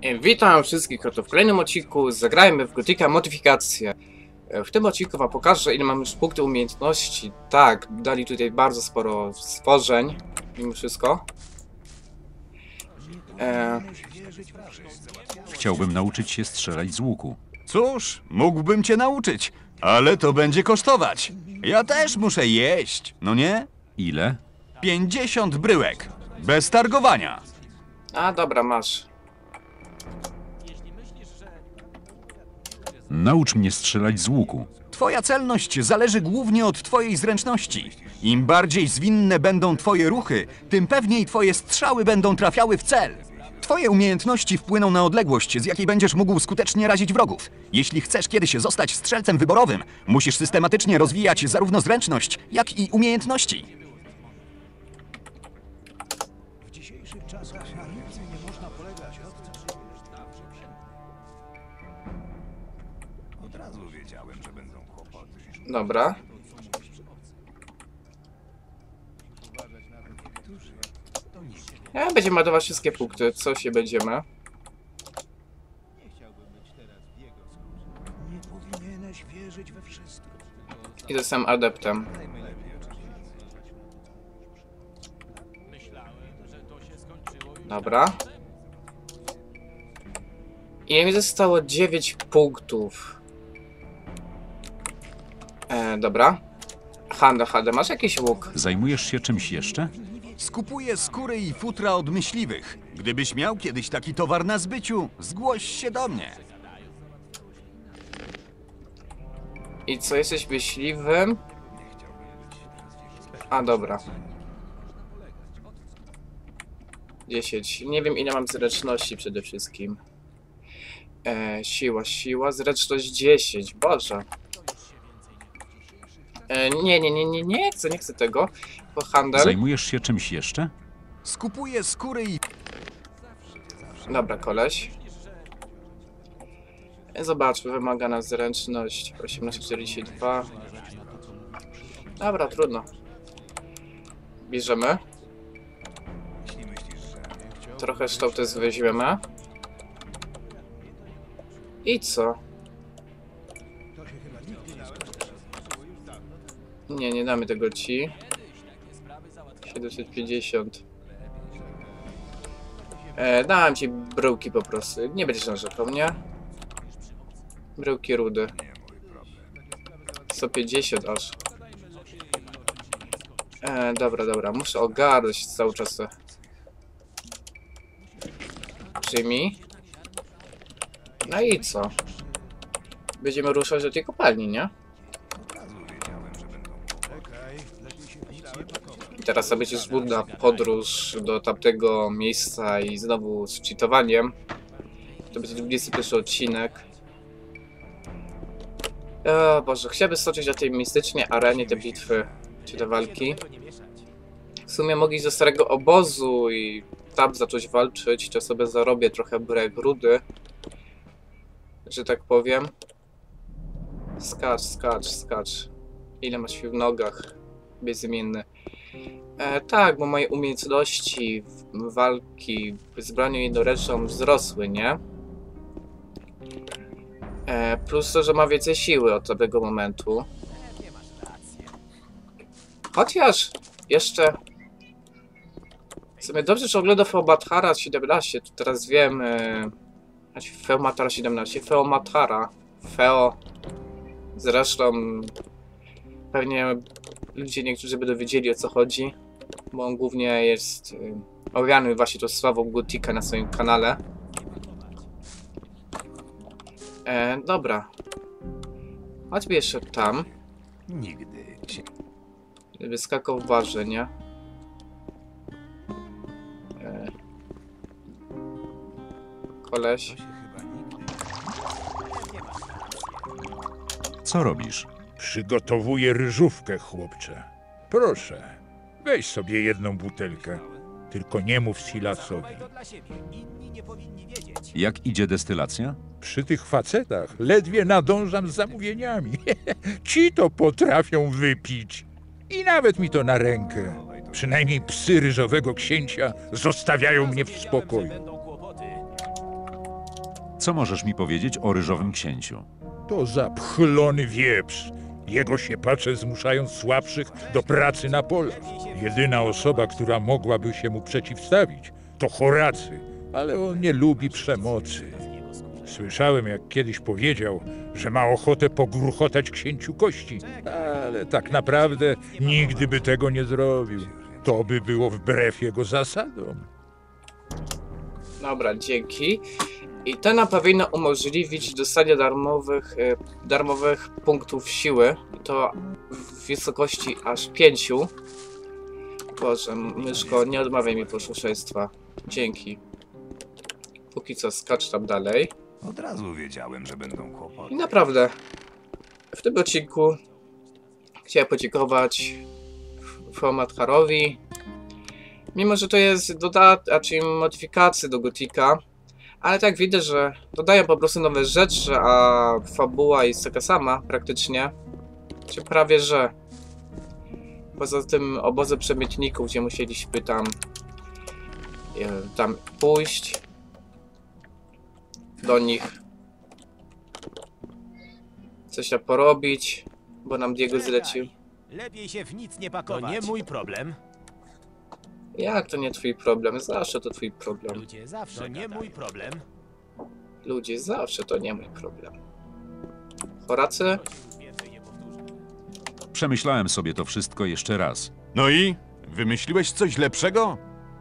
Witam wszystkich oto w kolejnym odcinku. Zagrajmy w Gothica Modyfikację. W tym odcinku wam pokażę, ile mam już punktów umiejętności. Tak, dali tutaj bardzo sporo stworzeń, mimo wszystko. Chciałbym nauczyć się strzelać z łuku. Cóż, mógłbym cię nauczyć, ale to będzie kosztować. Ja też muszę jeść, no nie? Ile? 50 bryłek, bez targowania. A dobra, masz. Naucz mnie strzelać z łuku. Twoja celność zależy głównie od twojej zręczności. Im bardziej zwinne będą twoje ruchy, tym pewniej twoje strzały będą trafiały w cel. Twoje umiejętności wpłyną na odległość, z jakiej będziesz mógł skutecznie razić wrogów. Jeśli chcesz kiedyś zostać strzelcem wyborowym, musisz systematycznie rozwijać zarówno zręczność, jak i umiejętności. Dobra. Będziemy ładować wszystkie punkty, co się będziemy. I jestem adeptem. Dobra. I mi zostało 9 punktów. Dobra. Handa, masz jakiś łuk? Zajmujesz się czymś jeszcze? Skupuję skóry i futra od myśliwych. Gdybyś miał kiedyś taki towar na zbyciu, zgłoś się do mnie. I co, jesteś myśliwym? A, dobra. 10. Nie wiem, ile mam zręczności przede wszystkim. Siła. Zręczność 10. Boże. Nie chcę tego. Po handel. Zajmujesz się czymś jeszcze? Skupuję skóry i... Dobra, koleś. Zobaczmy, wymagana zręczność 1842. Dobra, trudno. Bierzemy. Trochę sztołty weźmiemy. I co? Nie damy tego ci. 750. Dałem ci bryłki po prostu. Nie będziesz narzekał, nie? Bryłki rudy. 150 aż. Dobra. Muszę ogarnąć cały czas. Przyjmij. No i co? Będziemy ruszać do tej kopalni, nie? I teraz sobie będzie żmudna podróż do tamtego miejsca i znowu z cheatowaniem. To będzie 21 odcinek. O Boże, chciałbym stoczyć na tej mistycznej arenie te bitwy, czy te walki. W sumie mogę iść do starego obozu i tam zacząć walczyć, to sobie zarobię trochę brek rudy. Że tak powiem. Skacz. Ile masz sił w nogach? Bezimienny. Tak, bo moje umiejętności walki z bronią jednoręczną wzrosły, nie? Plus to, że ma więcej siły od tego momentu. Chociaż jeszcze... W sumie dobrze, że ogląda Feomatara 17, to teraz wiem... Znaczy Feomatara 17, Feo... Zresztą... Pewnie ludzie niektórzy będą wiedzieli, o co chodzi, bo on głównie jest owiany właśnie tą sławą Gothica na swoim kanale. Dobra. Chodźmy jeszcze tam. Nigdy się... Wyskakał w barze, nie? Koleś. Co robisz? Przygotowuję ryżówkę, chłopcze. Proszę, weź sobie jedną butelkę. Tylko nie mów Silasowi. Jak idzie destylacja? Przy tych facetach ledwie nadążam z zamówieniami. Ci to potrafią wypić. I nawet mi to na rękę. Przynajmniej psy ryżowego księcia zostawiają mnie w spokoju. Co możesz mi powiedzieć o ryżowym księciu? To zapchlony wieprz. Jego siepacze zmuszają słabszych do pracy na polach. Jedyna osoba, która mogłaby się mu przeciwstawić, to Horacy, ale on nie lubi przemocy. Słyszałem, jak kiedyś powiedział, że ma ochotę pogruchotać księciu kości, ale tak naprawdę nigdy by tego nie zrobił. To by było wbrew jego zasadom. Dobra, dzięki. I to nam powinno umożliwić dostanie darmowych punktów siły. I to w wysokości aż 5. Boże, myszko, nie odmawiaj mi posłuszeństwa. Dzięki. Póki co skacz tam dalej. Od razu wiedziałem, że będą kłopoty. I naprawdę, w tym odcinku chciałem podziękować Feomatharowi. Mimo że to jest czyli modyfikacje do Gotika, ale tak widzę, że dodają po prostu nowe rzeczy, a fabuła jest taka sama praktycznie. Czy prawie że. Poza tym obozem przemytników, gdzie musieliśmy tam pójść do nich. Coś tam porobić, bo nam Diego zlecił. Lepiej się w nic nie pakować. To nie mój problem. Jak to nie twój problem? Zawsze to twój problem. Ludzie zawsze to nie mój problem. Ludzie, zawsze to nie mój problem. Horacy? Przemyślałem sobie to wszystko jeszcze raz. No i? Wymyśliłeś coś lepszego?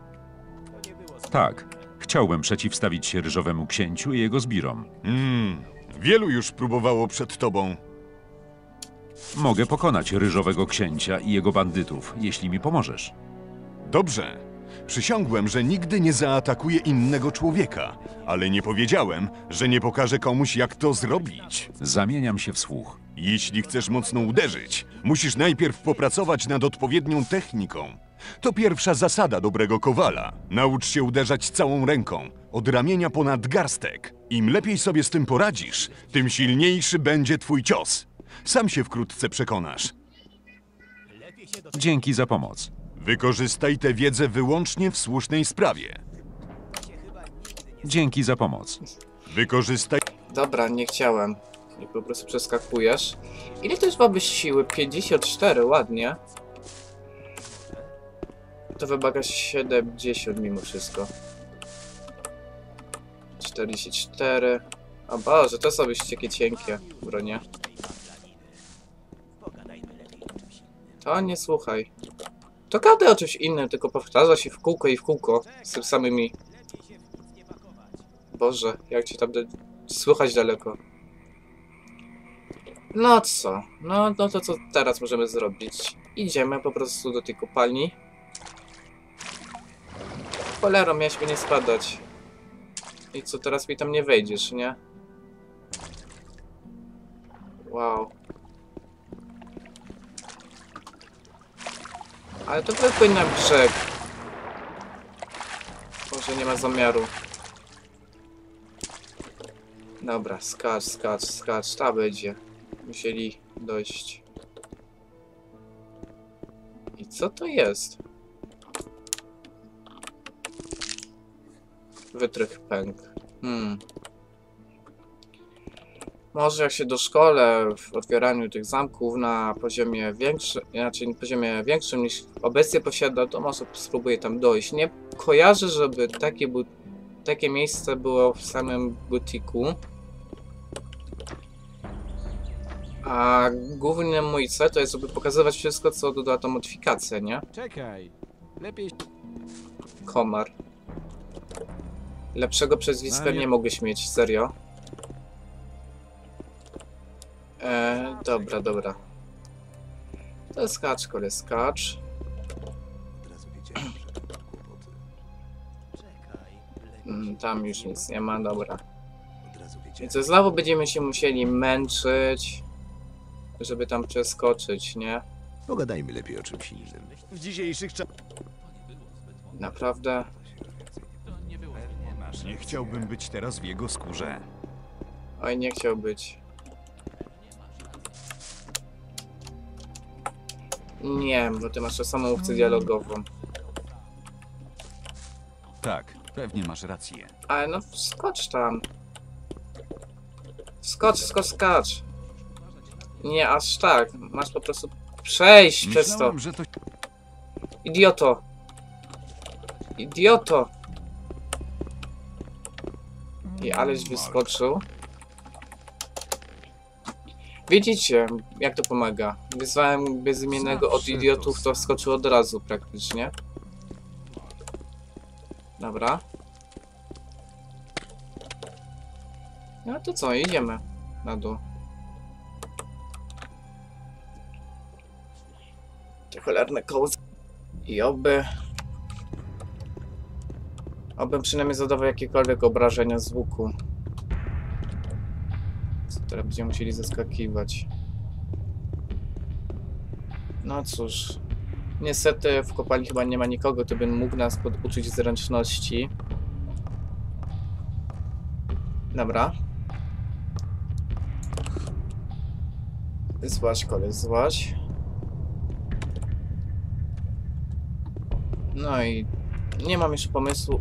Tak, chciałbym przeciwstawić się ryżowemu księciu i jego zbirom. Wielu już próbowało przed tobą. Mogę pokonać ryżowego księcia i jego bandytów, jeśli mi pomożesz. Dobrze. Przysiągłem, że nigdy nie zaatakuję innego człowieka, ale nie powiedziałem, że nie pokażę komuś, jak to zrobić. Zamieniam się w słuch. Jeśli chcesz mocno uderzyć, musisz najpierw popracować nad odpowiednią techniką. To pierwsza zasada dobrego kowala. Naucz się uderzać całą ręką, od ramienia po nadgarstek. Im lepiej sobie z tym poradzisz, tym silniejszy będzie twój cios. Sam się wkrótce przekonasz. Dzięki za pomoc. Wykorzystaj tę wiedzę wyłącznie w słusznej sprawie. Dzięki za pomoc. Wykorzystaj... Dobra, nie chciałem. I po prostu przeskakujesz. Ile też ma być siły? 54, ładnie. To wymaga 70 mimo wszystko. 44. O Boże, to są już takie cienkie bronie. To nie słuchaj. To gada o czymś innym, tylko powtarza się w kółko i w kółko z tym samymi. Boże, jak cię tam słychać daleko. No co? No to co teraz możemy zrobić? Idziemy po prostu do tej kopalni. Cholero, miałeś nie spadać. I co, teraz mi tam nie wejdziesz, nie? Wow. Ale to wypłyń na brzeg. Może nie ma zamiaru. Dobra, skacz, ta będzie. Musieli dojść. I co to jest? Wytrych pęk. Może jak się doszkolę w otwieraniu tych zamków na poziomie większym, inaczej poziomie większym niż obecnie posiada, to może spróbuję tam dojść. Nie kojarzę, żeby takie miejsce było w samym Gotiku. A główny mój cel to jest, żeby pokazywać wszystko, co doda tą modyfikację, nie? Czekaj. Lepiej... Komar. Lepszego przezwiska nie mogłeś mieć, serio. Dobra. To skacz, kole, skacz. Tam już nic nie ma, dobra. I co, znowu będziemy się musieli męczyć, żeby tam przeskoczyć, nie? Pogadajmy lepiej o czymś innym. W dzisiejszych czasach... Naprawdę. Nie chciałbym być teraz w jego skórze. Oj, nie chciał być. Nie, bo ty masz tę samą opcję dialogową. Tak, pewnie masz rację. Ale no, skocz tam. Skocz, skocz, skacz. Nie aż tak. Masz po prostu przejść przez to. Myślałem, że to... Idioto. Idioto. I aleś wyskoczył. Widzicie, jak to pomaga. Wyzwałem bezimiennego od idiotów, to wskoczył od razu praktycznie. Dobra. No to co, idziemy na dół. Te cholerne kołzy. I obym przynajmniej zadawał jakiekolwiek obrażenia z łuku. Co teraz będziemy musieli zaskakiwać. No cóż. Niestety w kopalni chyba nie ma nikogo, kto by mógł nas poduczyć zręczności. Dobra. Złaź, koleś, złaź. No i nie mam już pomysłu.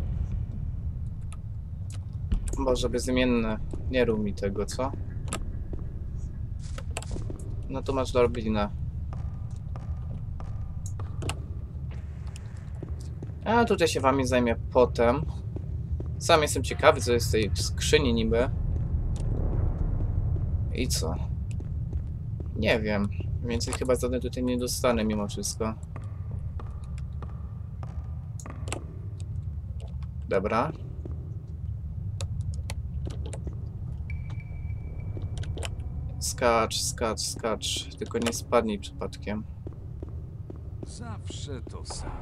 Boże, bezimienny. Nie rób mi tego, co? No to masz Dorblinę. A tutaj się wami zajmie potem. Sam jestem ciekawy, co jest w tej skrzyni niby. I co? Nie wiem. Więcej chyba zadań tutaj nie dostanę mimo wszystko. Dobra. Skacz, skacz, skacz. Tylko nie spadnij przypadkiem. Zawsze to samo.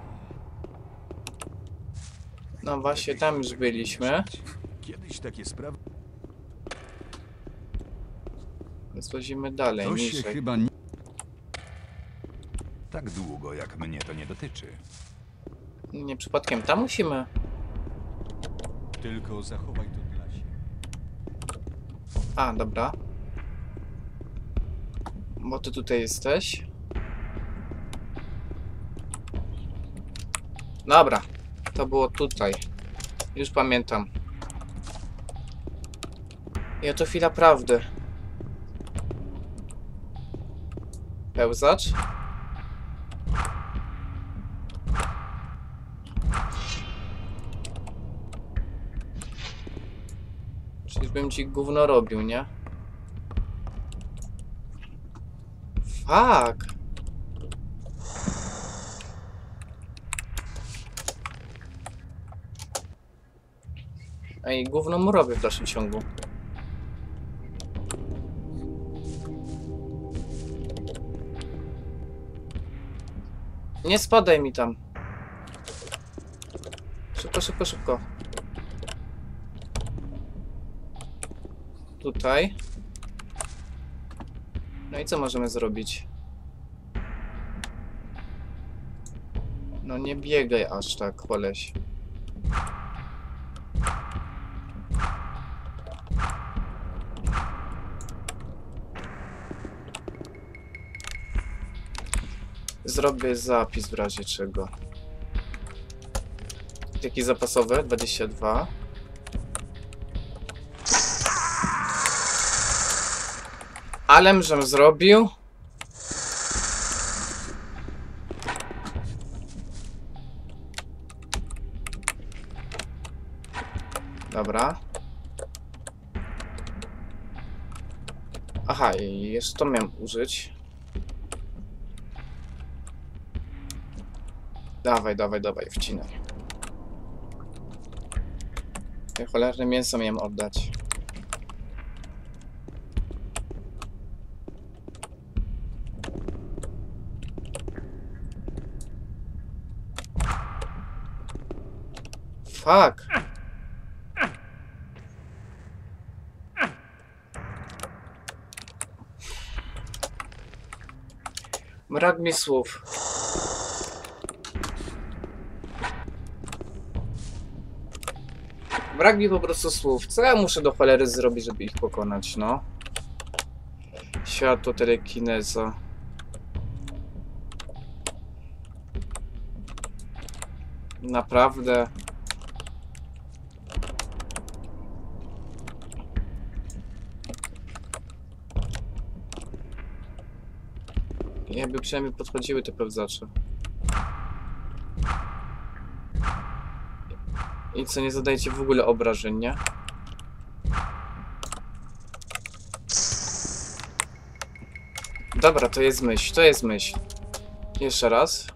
No właśnie, tam już byliśmy. Kiedyś takie sprawy... Więc lecimy dalej, To się niżej. chyba nie... Tak długo, jak mnie to nie dotyczy. Nie przypadkiem, tam musimy. Tylko zachowaj to dla siebie. A, dobra. Bo ty tutaj jesteś. Dobra. To było tutaj. Już pamiętam. I oto chwila prawdy. Pełzacz. Czyżbym ci gówno robił, nie? Fuck. Ej, gówno mu robię w dalszym ciągu. Nie spadaj mi tam. Szybko, szybko, szybko. Tutaj. No i co możemy zrobić? No nie biegaj aż tak, koleś. Zrobię zapis w razie czego. Jaki zapasowy? 22. Alem, żem zrobił. Dobra. Aha, i jeszcze to miałem użyć. Dawaj, dawaj, dawaj, wcinaj. Te cholerne mięso miałem oddać. Fuck. Brak mi słów. Brak mi po prostu słów. Co ja muszę do cholery zrobić, żeby ich pokonać, no? Światło, telekineza. Naprawdę. Jakby przynajmniej podchodziły te pełzacze. I co, nie zadajecie w ogóle obrażeń, nie? Dobra, to jest myśl, to jest myśl. Jeszcze raz.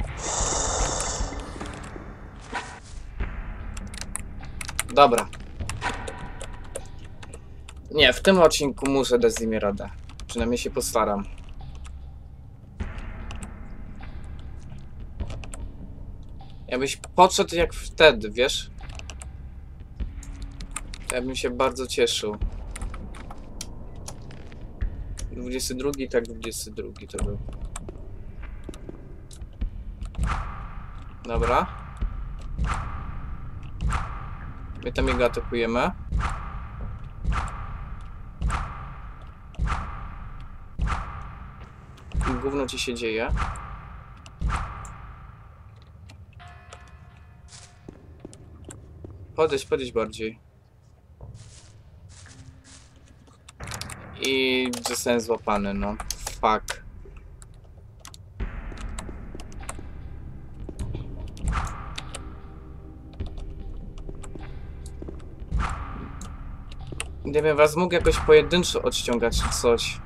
Dobra. Nie, w tym odcinku muszę dać z nimi radę. Przynajmniej się postaram. Jakbyś podszedł jak wtedy, wiesz? To ja bym się bardzo cieszył. 22, tak 22 to był. Dobra. My tam jego atakujemy. Gówno ci się dzieje. Podejdź bardziej. I zostałem złapany, no. Fuck. Gdybym was mógł jakoś pojedynczo odciągać czy coś.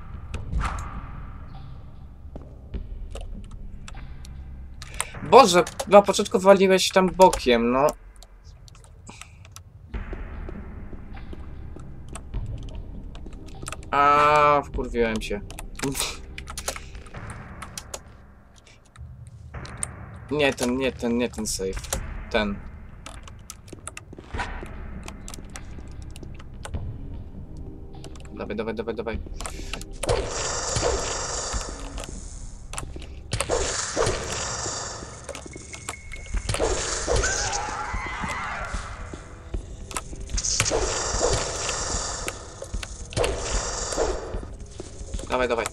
Boże, na początku waliłeś tam bokiem, no. A, wkurwiłem się. Nie ten save. Ten. Dawaj. Dawaj.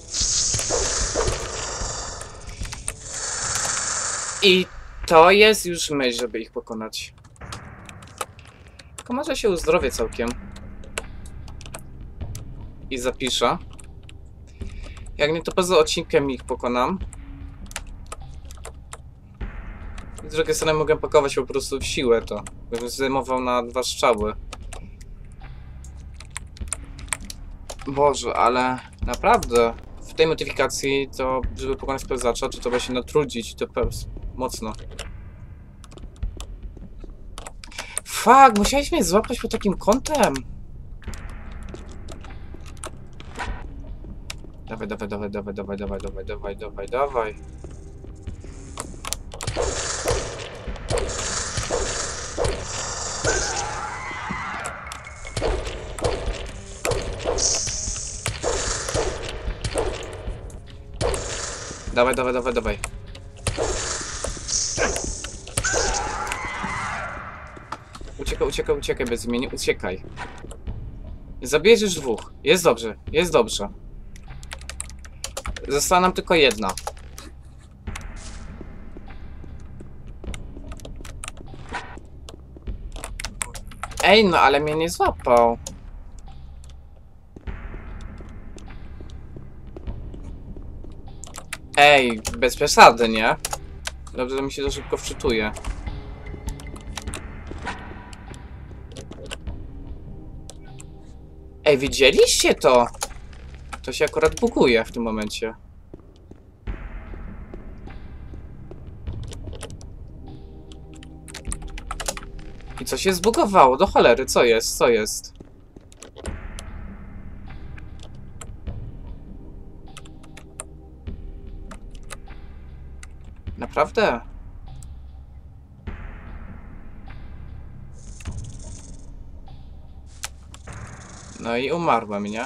I to jest już myśl, żeby ich pokonać. Tylko może się uzdrowię całkiem. I zapiszę. Jak nie, to poza odcinkiem ich pokonam. Z drugiej strony mogę pakować po prostu w siłę to. Bym zdejmował na 2 strzały. Boże, ale naprawdę w tej modyfikacji to, żeby pokonać pełzacza, to trzeba się natrudzić, to mocno. Fuck, musiałeś mnie złapać pod takim kątem. Dawaj. Dawaj. Uciekaj bez imienia, uciekaj. Zabierzesz 2. Jest dobrze. Została nam tylko 1. Ej, no ale mnie nie złapał. Ej, bez przesady, nie? Dobrze, mi się to szybko wczytuje. Ej, widzieliście to? To się akurat buguje w tym momencie. I co się zbugowało? Do cholery, co jest? Naprawdę? No i umarłem, nie?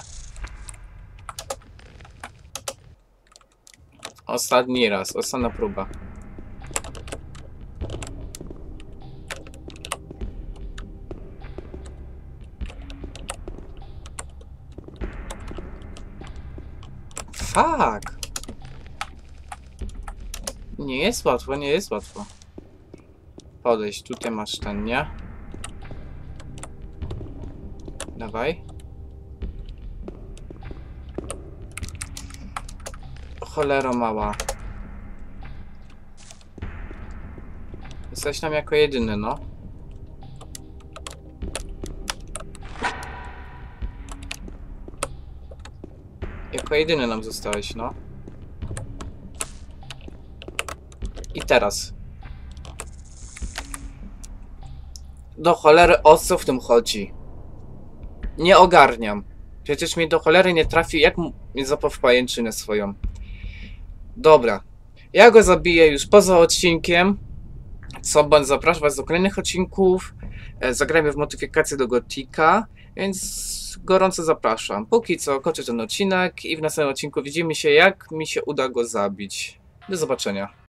Ostatni raz, ostatnia próba. Fuck! Nie jest łatwo. Podejść, tutaj masz ten, nie? Dawaj. Cholera mała. Zostałeś nam jako jedyny, no. Jako jedyny nam zostałeś, no. I teraz. Do cholery, o co w tym chodzi? Nie ogarniam. Przecież mi do cholery nie trafi, jak mnie zapał w pajęczynę swoją. Dobra. Ja go zabiję już poza odcinkiem. Co, bądź zapraszam was do kolejnych odcinków. Zagrajmy w modyfikację do Gotika, więc gorąco zapraszam. Póki co kończę ten odcinek i w następnym odcinku widzimy się, jak mi się uda go zabić. Do zobaczenia.